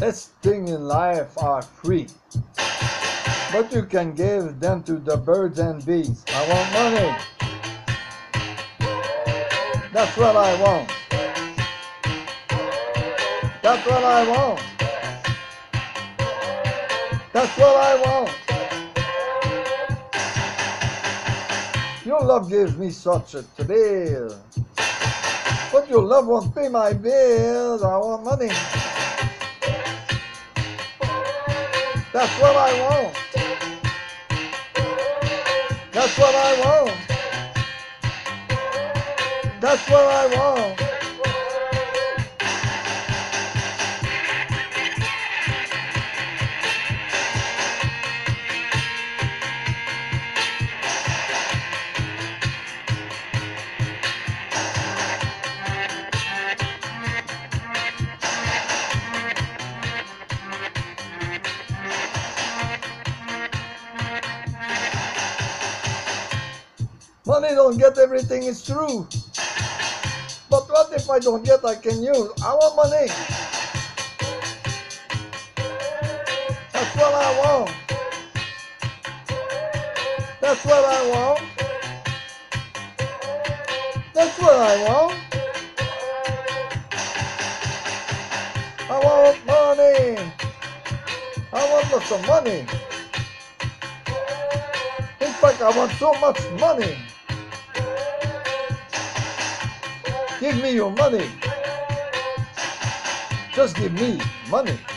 Best thing in life are free, but you can give them to the birds and bees. I want money. That's what I want. That's what I want. That's what I want. Your love gives me such a thrill, but your love won't pay my bills. I want money. That's what I want. That's what I want. That's what I want. Money don't get everything, it's true. But what if I don't get, I can use? I want money. That's what I want. That's what I want. That's what I want. I want money. I want lots of money. In fact, I want so much money. Give me your money. Just give me money.